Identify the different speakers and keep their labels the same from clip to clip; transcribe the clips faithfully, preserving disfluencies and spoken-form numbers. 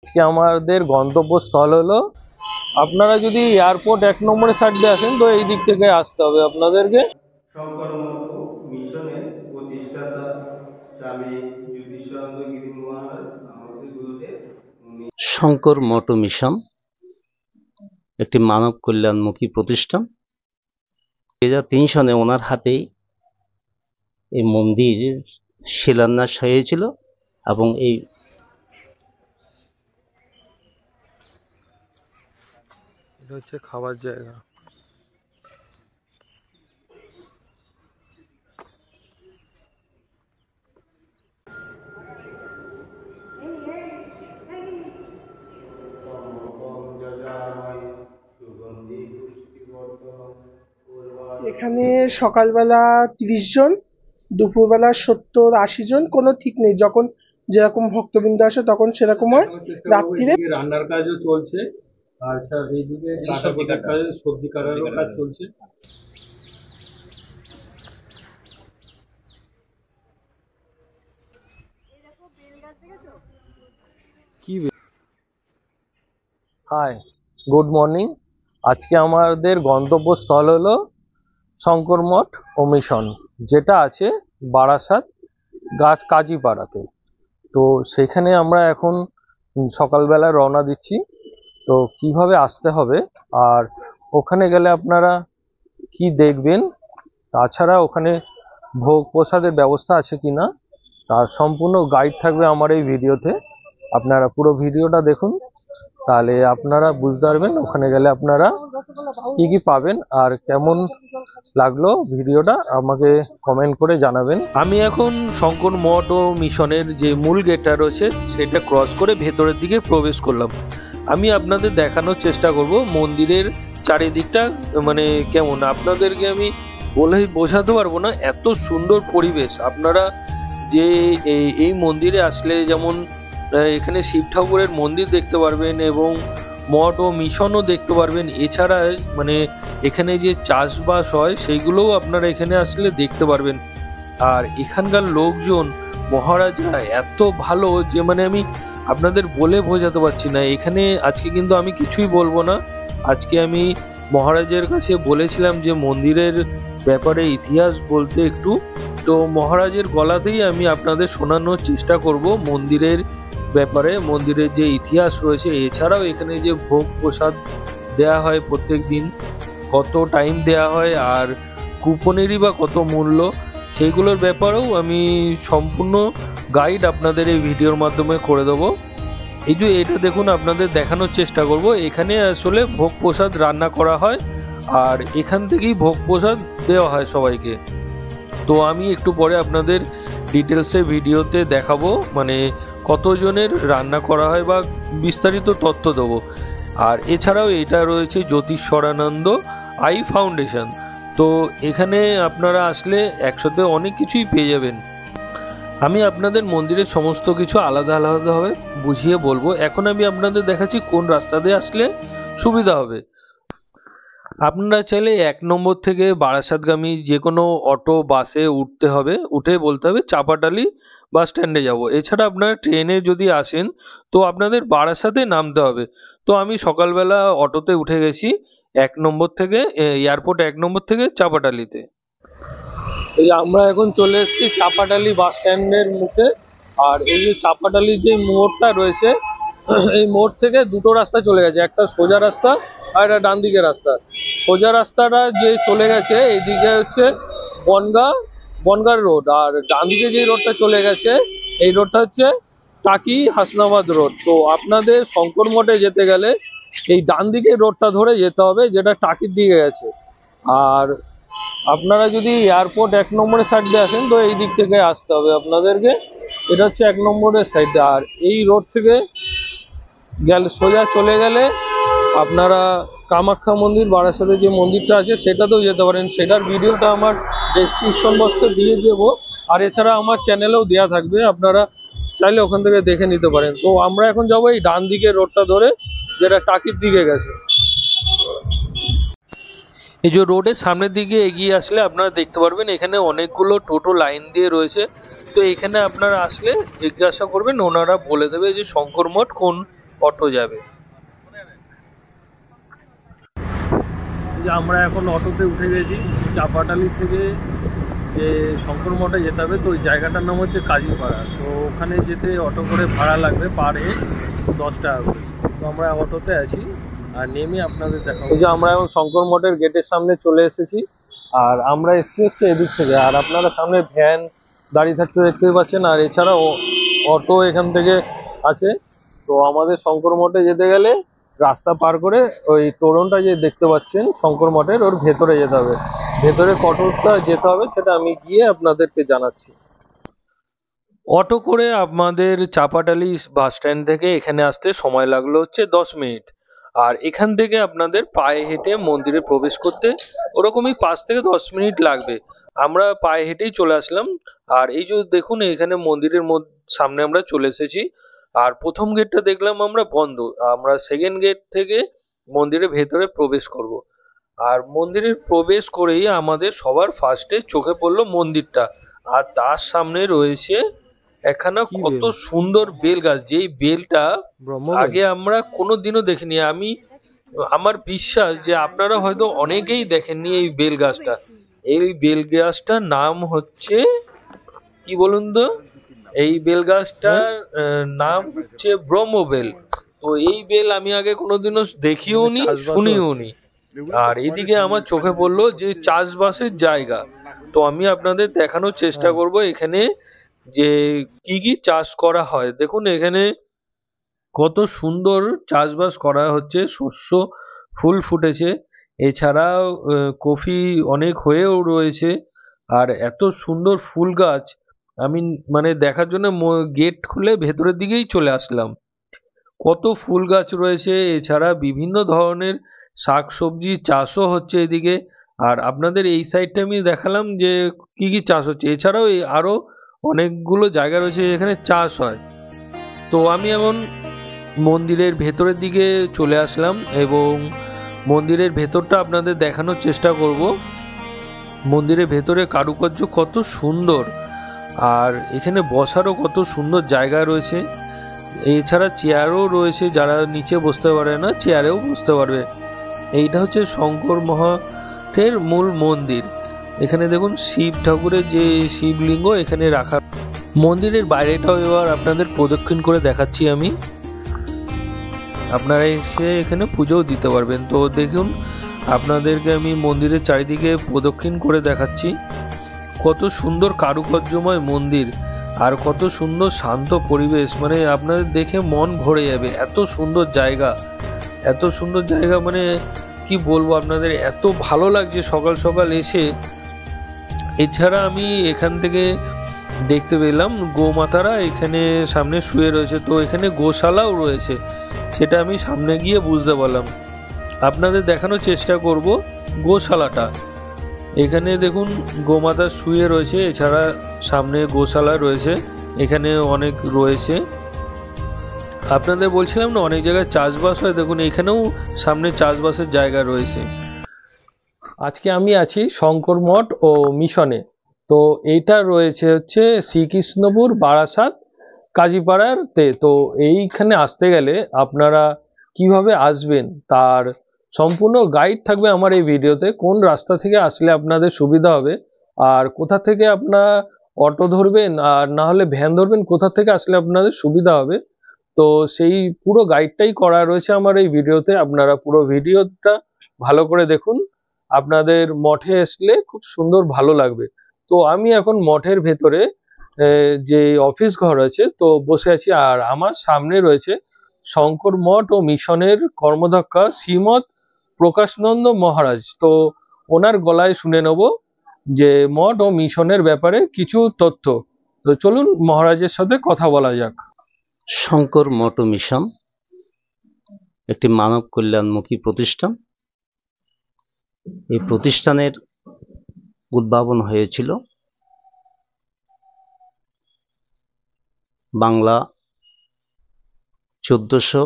Speaker 1: আজকে আমাদের গন্তব্যস্থল হলো, আপনারা যদি এয়ারপোর্ট এক নম্বরের সাইড দিয়ে আসেন তো এই দিক থেকে আসতে হবে আপনাদেরকে।
Speaker 2: শঙ্কর মঠ মিশনের প্রতিষ্ঠাতা স্বামী জ্যোতিষানন্দ গিরি মহারাজ আমাদের গুরুদেব।
Speaker 3: শঙ্কর মঠ মিশন একটি মানব কল্যাণমুখী প্রতিষ্ঠান। দুই হাজার তিন সনে ওনার হাতেই এই মন্দির শিলান্যাস হয়েছিল এবং এই
Speaker 1: এটা হচ্ছে খাবার জায়গা।
Speaker 4: এখানে সকালবেলা তিরিশ জন, দুপুরবেলা সত্তর আশি জন, কোনো ঠিক নেই, যখন যেরকম ভক্তবৃন্দ আসে তখন সেরকম হয়। রাত্রিরে
Speaker 1: রান্নার কাজও চলছে, আর স্যার এইদিকে সবজি কাটারও কাজ চলছে। কি হাই, গুড মর্নিং। আজকে আমাদের গন্তব্যস্থল হলো শঙ্কর মঠ ও মিশন, যেটা আছে বারাসাত গাছ কাজীপাড়াতে। তো সেখানে আমরা এখন সকালবেলা রওনা দিচ্ছি। তো কিভাবে আসতে হবে আর ওখানে গেলে আপনারা কি দেখবেন, তাছাড়া ওখানে ভোগ প্রসাদের ব্যবস্থা আছে কিনা, তার সম্পূর্ণ গাইড থাকবে আমার এই ভিডিওতে। আপনারা পুরো ভিডিওটা দেখুন, তাহলে আপনারা বুঝতে পারবেন ওখানে গেলে আপনারা কি কি পাবেন আর কেমন লাগলো ভিডিওটা আমাকে কমেন্ট করে জানাবেন। আমি এখন শঙ্কর মঠ ও মিশনের যে মূল গেটটা রয়েছে সেটা ক্রস করে ভেতরের দিকে প্রবেশ করলাম। আমি আপনাদের দেখানোর চেষ্টা করব মন্দিরের চারিদিকটা মানে কেমন, আপনাদেরকে আমি বলে বোঝাতে পারবো না, এত সুন্দর পরিবেশ। আপনারা যে এই মন্দিরে আসলে যেমন এখানে শিব ঠাকুরের মন্দির দেখতে পারবেন এবং মঠ ও মিশনও দেখতে পারবেন। এছাড়া মানে এখানে যে চাষবাস হয় সেইগুলোও আপনারা এখানে আসলে দেখতে পারবেন। আর এখানকার লোকজন মহারাজরা এত ভালো যে মানে আমি আপনাদের বলে বোঝাতে পারছি না। এখানে আজকে কিন্তু আমি কিছুই বলবো না, আজকে আমি মহারাজের কাছে বলেছিলাম যে মন্দিরের ব্যাপারে ইতিহাস বলতে একটু, তো মহারাজের গলাতেই আমি আপনাদের শোনানোর চেষ্টা করব মন্দিরের ব্যাপারে, মন্দিরের যে ইতিহাস রয়েছে। এছাড়াও এখানে যে ভোগ প্রসাদ দেয়া হয় প্রত্যেক দিন, কত টাইম দেয়া হয় আর কুপনেরই বা কত মূল্য, সেইগুলোর ব্যাপারেও আমি সম্পূর্ণ গাইড আপনাদের এই ভিডিওর মাধ্যমে করে দেবো। এই যে এটা দেখুন, আপনাদের দেখানোর চেষ্টা করব। এখানে আসলে ভোগ প্রসাদ রান্না করা হয় আর এখান থেকেই ভোগ প্রসাদ দেওয়া হয় সবাইকে। তো আমি একটু পরে আপনাদের ডিটেলসে ভিডিওতে দেখাবো মানে কতজনের রান্না করা হয় বা বিস্তারিত তথ্য দেবো। আর এছাড়াও এটা রয়েছে জ্যোতিষানন্দ আই ফাউন্ডেশন। তো এখানে আপনারা আসলে একসাথে অনেক কিছুই পেয়ে যাবেন। আমি আপনাদের মন্দিরের সমস্ত কিছু আলাদা আলাদাভাবে বুঝিয়ে বলবো। এখন আমি আপনাদের দেখাচ্ছি কোন রাস্তা দিয়ে আসলে সুবিধা হবে। আপনারা চাইলে এক নম্বর থেকে বারাসাতগামী যে কোনো অটো বাসে উঠতে হবে, উঠে বলতে হবে চাপাটালি বাস স্ট্যান্ডে যাব। এছাড়া আপনারা ট্রেনে যদি আসেন তো আপনাদের বারাসাতে নামতে হবে। তো আমি সকালবেলা অটোতে উঠে গেছি এক নম্বর থেকে, এয়ারপোর্ট এক নম্বর থেকে চাপাটালিতে। এই আমরা এখন চলে এসেছি চাপাটালি বাস স্ট্যান্ডের মুখে। আর এই যে চাপাটালি যে মোড়টা রয়েছে, এই মোড় থেকে দুটো রাস্তা চলে গেছে, একটা সোজা রাস্তা আর একটা ডান দিকের রাস্তা। সোজা রাস্তাটা যে চলে গেছে এইদিকে হচ্ছে বনগা বনগাঁ রোড, আর ডান দিকে যে রোডটা চলে গেছে এই রোডটা হচ্ছে টাকি হাসনাবাদ রোড। তো আপনাদের শঙ্কর মঠে যেতে গেলে এই ডান দিকের রোডটা ধরে যেতে হবে, যেটা টাকির দিকে গেছে। আর আপনারা যদি এয়ারপোর্ট এক নম্বরের সাইড দিয়ে আসেন তো এই দিক থেকে আসতে হবে আপনাদেরকে, এটা হচ্ছে এক নম্বরের সাইড। আর এই রোড থেকে গেলে সোজা চলে গেলে আপনারা কামাখ্যা মন্দির বারাসাতে যে মন্দিরটা আছে সেটাতেও যেতে পারেন। সেটার ভিডিওটা আমার ডেসক্রিপশন বক্সে দিয়ে দেবো, আর এছাড়া আমার চ্যানেলেও দেওয়া থাকবে, আপনারা চাইলে ওখান থেকে দেখে নিতে পারেন। তো আমরা এখন যাবো এই ডান দিকের রোডটা ধরে, যেটা টাকির দিকে গেছে। এই যে রোডের সামনের দিকে এগিয়ে আসলে আপনারা দেখতে পারবেন এখানে অনেকগুলো টোটো লাইন দিয়ে রয়েছে। তো এখানে আপনারা আসলে জিজ্ঞাসা করবেন, ওনারা বলে দেবে যে শঙ্কর মঠ কোন অটো যাবে। এই যে আমরা এখন অটোতে উঠে গেছি, চাপাটালি থেকে যে শঙ্কর মঠে যেতে হবে, তো ওই জায়গাটার নাম হচ্ছে কাজীপাড়া। তো ওখানে যেতে অটো করে ভাড়া লাগবে পার হেড দশ টাকা করে। তো আমরা অটোতে আছি আর নেমে আপনাদের দেখাবো। এই যে আমরা এখন শঙ্কর মঠের গেটের সামনে চলে এসেছি, আর আমরা এসেছি হচ্ছে এদিক থেকে, আর আপনারা সামনে ভ্যান দাঁড়িয়ে থাকতে দেখতেই পাচ্ছেন, আর এছাড়াও অটো এখান থেকে আছে। তো আমাদের শঙ্কর মঠে যেতে গেলে রাস্তা পার করে ওই তোরণটা যে দেখতে পাচ্ছেন শঙ্কর মঠের, ওর ভেতরে যেতে হবে। ভেতরে কতটা যেতে হবে সেটা আমি গিয়ে আপনাদেরকে জানাচ্ছি। অটো করে আমাদের চাপাটালি বাস স্ট্যান্ড থেকে এখানে আসতে সময় লাগলো হচ্ছে দশ মিনিট। আর এখান থেকে আপনাদের পায়ে হেঁটে মন্দিরে প্রবেশ করতে ওরকমই পাঁচ থেকে দশ মিনিট লাগবে। আমরা পায়ে হেঁটেই চলে আসলাম। আর এই যে দেখুন এখানে মন্দিরের সামনে আমরা চলে এসেছি। আর প্রথম গেটটা দেখলাম আমরা বন্ধ, আমরা সেকেন্ড গেট থেকে মন্দিরের ভেতরে প্রবেশ করব। আর মন্দিরের প্রবেশ করেই আমাদের সবার ফার্স্টে চোখে পড়লো মন্দিরটা, আর তার সামনে রয়েছে একখানা কত সুন্দর বেল গাছ, যেই বেলটা আগে আমরা কোনোদিনও দেখিনি। আমি আমার বিশ্বাস যে আপনারা হয়তো অনেকেই দেখেননি এই বেল গাছটা। এই বেল গাছটার নাম হচ্ছে কি বলুন তো? এই বেল গাছটার নাম হচ্ছে ব্রহ্মবেল। তো এই বেল আমি আগে কোনোদিনও দেখিও নি, শুনিও নি। আর এদিকে আমার চোখে পড়লো যে চাষবাসের জায়গা। তো আমি আপনাদের দেখানোর চেষ্টা করব এখানে যে কি কি চাষ করা হয়। দেখুন এখানে কত সুন্দর চাষবাস করা হচ্ছে, শস্য ফুল ফুটেছে, এছাড়াও কফি অনেক হয়েও রয়েছে। আর এত সুন্দর ফুল গাছ আমি মানে দেখার জন্য গেট খুলে ভেতরের দিকেই চলে আসলাম। কত ফুল গাছ রয়েছে, এছাড়া বিভিন্ন ধরনের শাক সবজি চাষও হচ্ছে এদিকে। আর আপনাদের এই সাইডটা আমি দেখালাম যে কি কি চাষ হচ্ছে, এছাড়াও আরো অনেকগুলো জায়গা রয়েছে এখানে চাষ হয়। তো আমি এখন মন্দিরের ভেতরের দিকে চলে আসলাম এবং মন্দিরের ভেতরটা আপনাদের দেখানোর চেষ্টা করব। মন্দিরের ভেতরে কারুকার্য কত সুন্দর, আর এখানে বসারও কত সুন্দর জায়গা রয়েছে। এছাড়া চেয়ারও রয়েছে, যারা নিচে বসতে পারে না চেয়ারেও বসতে পারবে। এইটা হচ্ছে শঙ্কর মঠের মূল মন্দির। এখানে দেখুন শিব ঠাকুরের যে শিবলিঙ্গ এখানে রাখা। মন্দিরের বাইরেটাও এবার আপনাদের প্রদক্ষিণ করে দেখাচ্ছি আমি, আপনারা এসে এখানে পুজোও দিতে পারবেন। তো দেখুন আপনাদেরকে আমি মন্দিরের চারিদিকে প্রদক্ষিণ করে দেখাচ্ছি। কত সুন্দর কারুকার্যময় মন্দির, আর কত সুন্দর শান্ত পরিবেশ, মানে আপনাদের দেখে মন ভরে যাবে। এত সুন্দর জায়গা, এত সুন্দর জায়গা, মানে কি বলবো আপনাদের, এত ভালো লাগছে সকাল সকাল এসে। এছাড়া আমি এখান থেকে দেখতে পেলাম গোমাতারা এখানে সামনে শুয়ে রয়েছে। তো এখানে গোশালাও রয়েছে, সেটা আমি সামনে গিয়ে বুঝতে পারলাম। আপনাদের দেখানোর চেষ্টা করব গোশালাটা। এখানে দেখুন গোমাতা শুয়ে রয়েছে, এছাড়া সামনে গোশালা রয়েছে, এখানে অনেক রয়েছে। আপনাদের বলছিলাম না অনেক জায়গায় চাষবাস হয়, দেখুন এখানেও সামনে চাষবাসের জায়গা রয়েছে। আজকে আমি আছি শঙ্কর মঠ ও মিশনে। তো এইটা রয়েছে হচ্ছে শ্রীকৃষ্ণপুর বারাসাত কাজীপাড়াতে। তো এইখানে আসতে গেলে আপনারা কিভাবে আসবেন তার সম্পূর্ণ গাইড থাকবে আমার এই ভিডিওতে। কোন রাস্তা থেকে আসলে আপনাদের সুবিধা হবে, আর কোথা থেকে আপনারা অটো ধরবেন আর না হলে ভ্যান ধরবেন, কোথা থেকে আসলে আপনাদের সুবিধা হবে, তো সেই পুরো গাইডটাই করা রয়েছে আমার এই ভিডিওতে। আপনারা পুরো ভিডিওটা ভালো করে দেখুন, আপনাদের মঠে আসলে খুব সুন্দর ভালো লাগবে। তো আমি এখন মঠের ভেতরে যে অফিস ঘর আছে তো বসে আছি, আর আমার সামনে রয়েছে শঙ্কর মঠ ও মিশনের কর্মদক্ষা শ্রীমৎ প্রকাশনন্দ মহারাজ। তো ওনার গলায় শুনে নেব যে মঠ ও মিশনের ব্যাপারে কিছু তথ্য। তো চলুন মহারাজের সাথে কথা বলা যাক।
Speaker 3: শঙ্কর মঠ ও মিশন একটি মানব কল্যাণমুখী প্রতিষ্ঠান। এই প্রতিষ্ঠানের উদ্ভাবন হয়েছিল বাংলা চোদ্দশো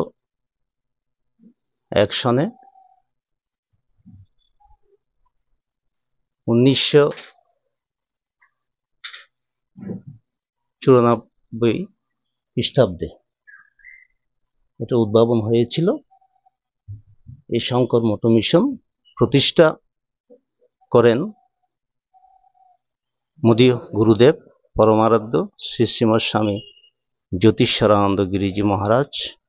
Speaker 3: এক সনে। উনিশশো চুরানব্বই খ্রিস্টাব্দে এটা উদ্ভাবন হয়েছিল। এই শঙ্কর মঠ মিশন প্রতিষ্ঠা করেন মুদি গুরুদেব পরমারাধ্য শ্রী শ্রীমৎ স্বামী জ্যোতিষ্বরানন্দ গিরিজি মহারাজ।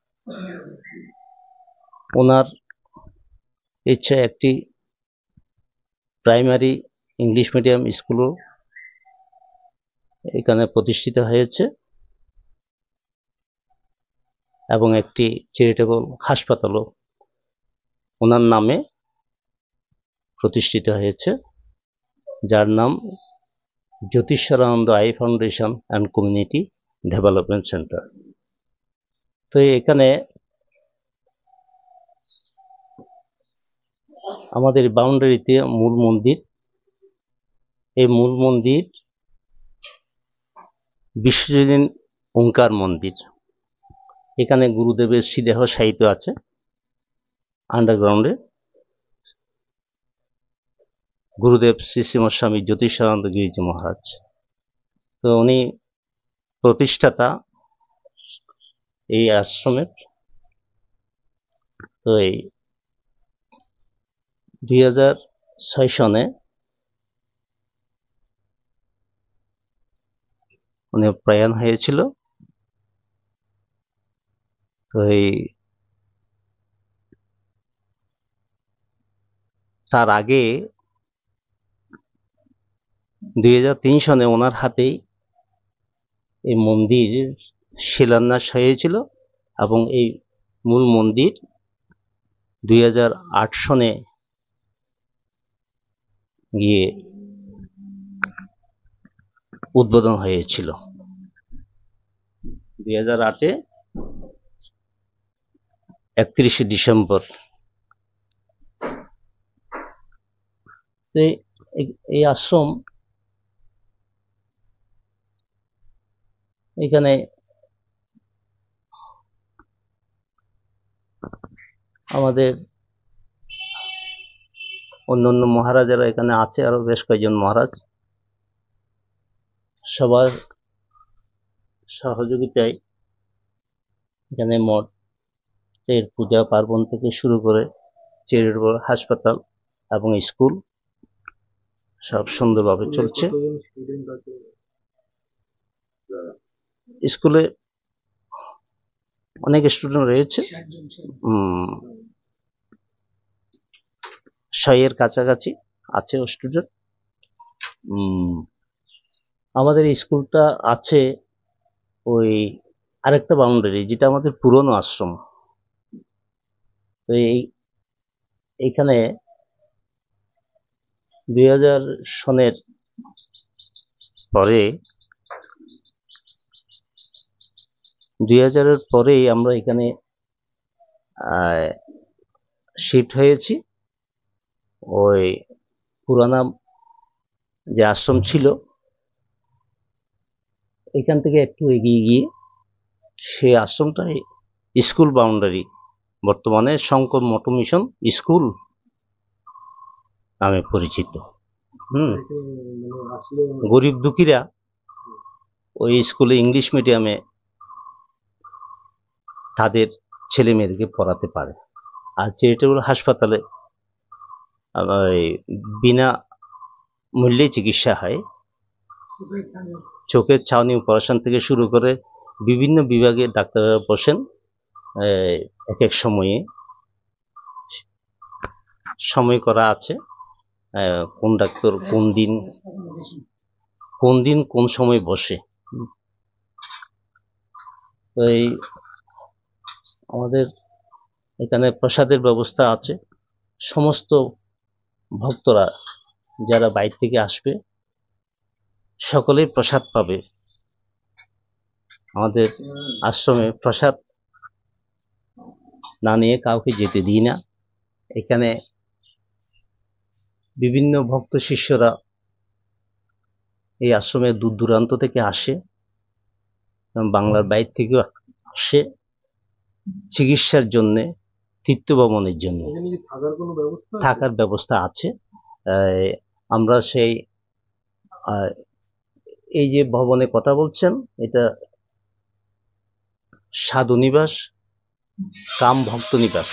Speaker 3: ওনার ইচ্ছা একটি প্রাইমারি ইংলিশ মিডিয়াম স্কুলও এখানে প্রতিষ্ঠিত হয়েছে এবং একটি চ্যারিটেবল হাসপাতালও ওনার নামে প্রতিষ্ঠিত হয়েছে, যার নাম Jyotishwarananda eye foundation and community development centre. তো এখানে আমাদের বাউন্ডারিতে মূল মন্দির, এই মূল মন্দির বিশ্বজনীন ওঙ্কার মন্দির। এখানে গুরুদেবের শ্রীদেহ সাহিত্য আছে আন্ডারগ্রাউন্ডে। গুরুদেব শ্রী শ্রীমৎ স্বামী জ্যোতিষানন্দ গিরিজি মহারাজ, তো উনি প্রতিষ্ঠাতা এই আশ্রমের। তো এই দুই হাজার ছয় সনে উনি প্রয়াণ হয়েছিল। তো এই তার আগে দুই হাজার তিন সনে ওনার হাতেই এই মন্দির শিলান্যাস হয়েছিল এবং এই মূল মন্দির দুই হাজার আট সনে গিয়ে উদ্বোধন হয়েছিল। দুই হাজার আটে একত্রিশে ডিসেম্বর। এই আশ্রম এখানে আমাদের অন্যান্য মহারাজারা এখানে আছে, আরো বেশ কয়েকজন মহারাজ, সবার সহযোগিতায় এখানে মঠের পূজা পার্বণ থেকে শুরু করে চ্যারিটেবল হাসপাতাল এবং স্কুল সব সুন্দরভাবে চলছে। স্কুলে অনেক স্টুডেন্ট রয়েছে, শয়ের কাছাকাছি আছে স্টুডেন্ট। আমাদের স্কুলটা আছে ওই আরেকটা বাউন্ডারি, যেটা আমাদের পুরনো আশ্রম। তো এই এইখানে দুই হাজার সনের পরে দুই হাজারের পরেই আমরা এখানে শিফট হয়েছি। ওই পুরানা যে আশ্রম ছিল এখান থেকে একটু এগিয়ে গিয়ে সেই আশ্রমটাই স্কুল বাউন্ডারি, বর্তমানে শঙ্কর মঠ মিশন স্কুল নামে পরিচিত। হুম গরিব দুঃখীরা ওই স্কুলে ইংলিশ মিডিয়ামে তাদের ছেলে মেয়েদেরকে পড়াতে পারে। আর চ্যারিটেবল হাসপাতালে বিনা মূল্যে চিকিৎসা হয়। চোখের ছাউনি অপারেশন থেকে শুরু করে বিভিন্ন বিভাগে ডাক্তাররা বসেন এক এক সময়ে, সময় করা আছে কোন ডাক্তার কোন দিন কোন দিন কোন সময় বসে। এই আমাদের এখানে প্রসাদের ব্যবস্থা আছে। সমস্ত ভক্তরা যারা বাইরে থেকে আসবে সকলেই প্রসাদ পাবে। আমাদের আশ্রমে প্রসাদ না নিয়ে কাউকে যেতে দিই না। এখানে বিভিন্ন ভক্ত শিষ্যরা এই আশ্রমে দূর দূরান্ত থেকে আসে, বাংলার বাইরে থেকে আসে চিকিৎসার জন্য, তীর্থ ভ্রমণের জন্য। থাকার ব্যবস্থা আছে। আমরা সেই এই যে ভবনে কথা বলছেন, এটা সাধু নিবাস কাম ভক্ত নিবাস।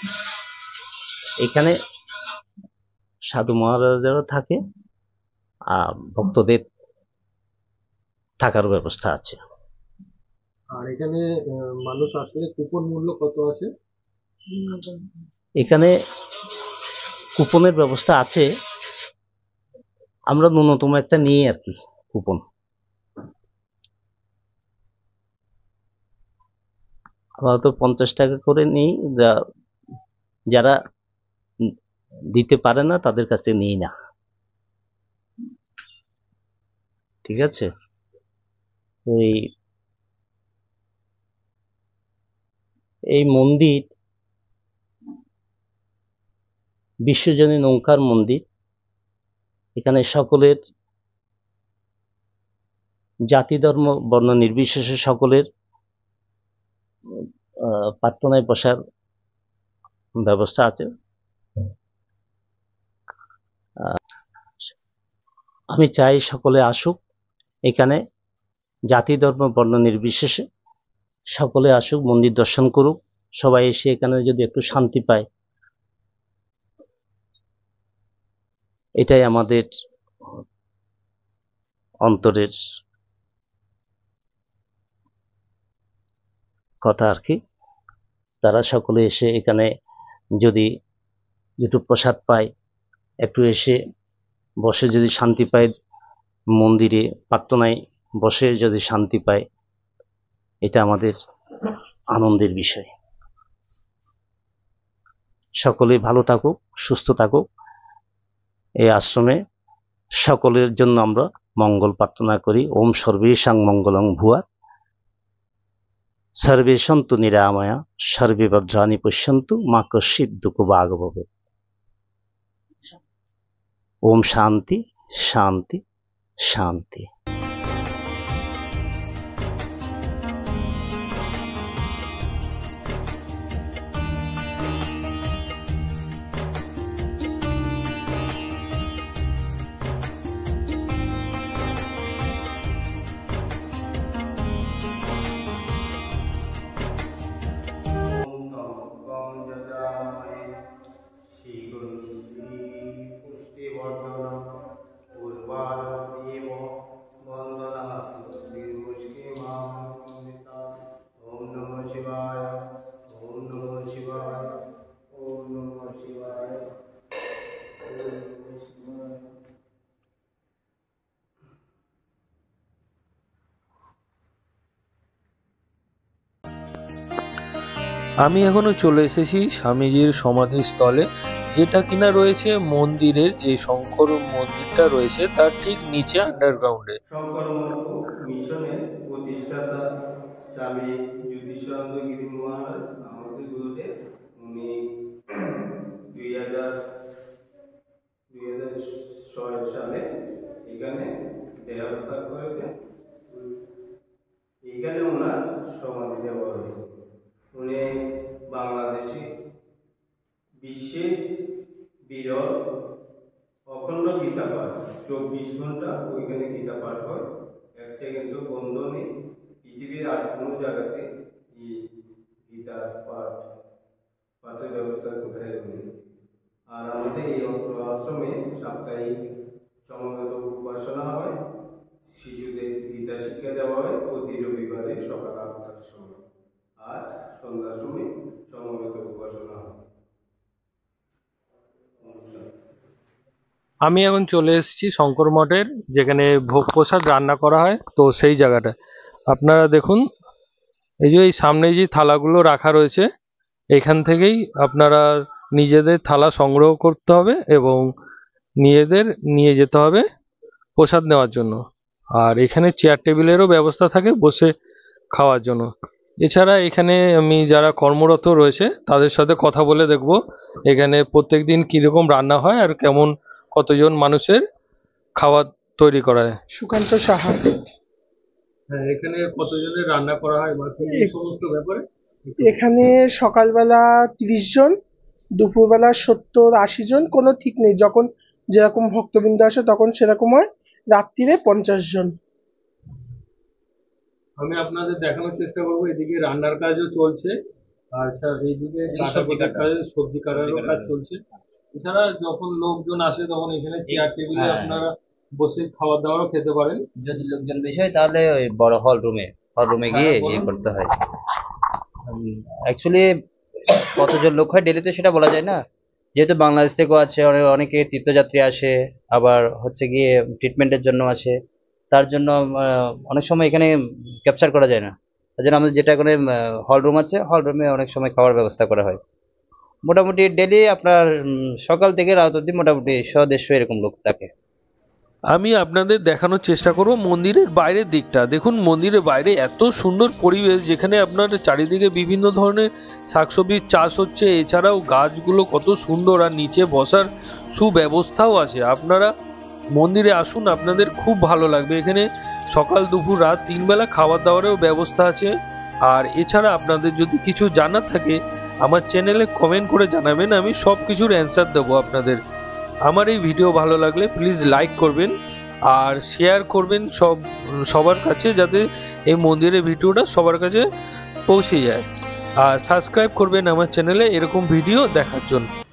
Speaker 3: এখানে সাধু মহারাজারা থাকে, আর ভক্তদের থাকার ব্যবস্থা আছে।
Speaker 1: আর এখানে আহ, মানুষ আসলে কুপন মূল্য কত আছে?
Speaker 3: এখানে কুপনের ব্যবস্থা আছে, আমরা ন্যূনতম একটা নিই আর কি কুপন। আমরা তো পঞ্চাশ টাকা করে নিই, যা- যারা দিতে পারে না তাদের কাছে নিই না, ঠিক আছে। এই এই মন্দির বিশ্বজনীন ওঙ্কার মন্দির। এখানে সকলের জাতি ধর্ম বর্ণ নির্বিশেষে সকলের আহ, প্রার্থনায় বসার ব্যবস্থা আছে। আহ, আমি চাই সকলে আসুক এখানে, জাতি ধর্ম বর্ণ নির্বিশেষে সকলে আসুক, মন্দির দর্শন করুক। সবাই এসে এখানে যদি একটু শান্তি পায়, এটাই আমাদের অন্তরের কথা আর কি। তারা সকলে এসে এখানে যদি দুটো প্রসাদ পায়, একটু এসে বসে যদি শান্তি পায়, মন্দিরে প্রার্থনায় বসে যদি শান্তি পায়, এটা আমাদের আনন্দের বিষয়। সকলে ভালো থাকুক, সুস্থ থাকুক। এই আশ্রমে সকলের জন্য আমরা মঙ্গল প্রার্থনা করি। ওম সর্বেষাং মঙ্গলং ভুয়াৎ, সর্বে সন্তু নিরাময়া, সর্বে ভদ্রাণি পশ্যন্তু, মা কশ্চিৎ দুঃখভাগ ভবেৎ। ওম শান্তি শান্তি শান্তি।
Speaker 2: কম যজামহে শ্রীগন্ধি পুষ্টিবর্ধনম উর্বারকেম বন্দনাৎ শ্রীমুষ্টিমামৃতা। ওম নমঃ শিবায়, ওম নমঃ শিবায়, ওম নমঃ শিবায়, ওম নমঃ শিবায়।
Speaker 1: আমি এখনো চলে এসেছি স্বামীজির সমাধিস্থলে, যেটা কিনা রয়েছে মন্দিরের, যে শঙ্কর মন্দিরটা রয়েছে তার ঠিক নিচে আন্ডারগ্রাউন্ডে।
Speaker 2: শঙ্কর মিশনের প্রতিষ্ঠাতা স্বামী জ্যোতিষানন্দ গিরি মহারাজ আমাদের গুরুদেব। উনি দুই হাজার দুই হাজার ছয় সালে এখানে দেহাবতার করেছে। এইখানে ওনার সমাধি দেওয়া হয়েছে। উনি বাংলাদেশে বিশ্বে বিরল অখণ্ড গীতা পাঠ, চব্বিশ ঘন্টা ওইখানে গীতা পাঠ হয়, এক সেকেন্ডও বন্ধ নেই। পৃথিবীর আর কোনো জায়গাতে এই গীতা পাঠ পাঠের ব্যবস্থা কোথায় নেই। আর আমাদের এই আশ্রমে সাপ্তাহিক সমবেত উপাসনা হয়, শিশুদের গীতা শিক্ষা দেওয়া হয় প্রতি রবিবারে সকাল আটটার সময়, আর সন্ধ্যার সময় সমবেত উপাসনা হয়।
Speaker 1: আমি এখন চলে এসেছি শঙ্কর মঠের, যেখানে ভোগ প্রসাদ রান্না করা হয়, তো সেই জায়গাটা আপনারা দেখুন। এই যে এই সামনে যে থালাগুলো রাখা রয়েছে, এখান থেকেই আপনারা নিজেদের থালা সংগ্রহ করতে হবে এবং নিজেদের নিয়ে যেতে হবে প্রসাদ নেওয়ার জন্য। আর এখানে চেয়ার টেবিলেরও ব্যবস্থা থাকে বসে খাওয়ার জন্য। এছাড়া এখানে আমি যারা কর্মরত রয়েছে তাদের সাথে কথা বলে দেখব এখানে প্রত্যেক দিন কীরকম রান্না হয় আর কেমন কতজন মানুষের খাবার তৈরি করা হয়।
Speaker 4: সুকান্ত সাহা।
Speaker 1: হ্যাঁ, এখানে কতজনের রান্না করা হয় বা কি এই সমস্ত ব্যাপারে?
Speaker 4: এখানে সকালবেলা তিরিশ জন, দুপুরবেলা সত্তর আশি জন, কোনো ঠিক নেই, যখন যেরকম ভক্তবৃন্দ আসে তখন সেরকম হয়। রাত্রিরে পঞ্চাশ জন।
Speaker 1: আমি আপনাদের দেখানোর চেষ্টা করবো, এদিকে রান্নার কাজও চলছে আর স্যার এইদিকে
Speaker 5: এই সবজি
Speaker 1: কাটা
Speaker 5: কাটা।
Speaker 1: সবজি কাটারও
Speaker 5: সবজি
Speaker 1: কাজ
Speaker 5: কাটা।
Speaker 1: চলছে। এছাড়া যখন লোকজন আসে তখন এখানে চেয়ার টেবিলে
Speaker 5: হ্যাঁ।
Speaker 1: আপনারা বসে খাবার দাবারও খেতে পারেন।
Speaker 5: যদি লোকজন বেশি হয় তাহলে ওই বড় হল রুমে হল রুমে গিয়ে
Speaker 1: হ্যাঁ,
Speaker 5: ইয়ে
Speaker 1: বলুন।
Speaker 5: করতে হয়। অ্যাকচুয়ালি কতজন লোক হয় ডেলিতে সেটা বলা যায় না, যেহেতু বাংলাদেশ থেকেও আছে, অনেক অনেকে তীর্থযাত্রী আসে, আবার হচ্ছে গিয়ে ট্রিটমেন্টের জন্য আসে, তার জন্য আহ, অনেক সময় এখানে ক্যাপচার করা যায় না। তার জন্য আমাদের যেটা এখানে হল রুম আছে, হল রুমে অনেক সময় খাওয়ার ব্যবস্থা করা হয়। মোটামুটি ডেলি আপনার উম, সকাল থেকে রাত অবধি মোটামুটি একশো দেড়শো এরকম লোক থাকে।
Speaker 1: আমি আপনাদের দেখানোর চেষ্টা করব মন্দিরের বাইরের দিকটা। দেখুন মন্দিরের বাইরে এত সুন্দর পরিবেশ, যেখানে আপনার চারিদিকে বিভিন্ন ধরনের শাকসবজির চাষ হচ্ছে, এছাড়াও গাছগুলো কত সুন্দর, আর নিচে বসার সুব্যবস্থাও আছে। আপনারা মন্দিরে আসুন, আপনাদের খুব ভালো লাগবে। এখানে সকাল দুপুর রাত তিন বেলা খাবার দাবারেও ব্যবস্থা আছে। আর এছাড়া আপনাদের যদি কিছু জানার থাকে আমার চ্যানেলে কমেন্ট করে জানাবেন, আমি সব কিছুর অ্যান্সার দেবো আপনাদের। আমার এই ভিডিও ভালো লাগলে প্লিজ লাইক করবেন আর শেয়ার করবেন সব সবার কাছে, যাতে এই মন্দিরের ভিডিওটা সবার কাছে পৌঁছে যায়। আর সাবস্ক্রাইব করবেন আমার চ্যানেলে এরকম ভিডিও দেখার জন্য।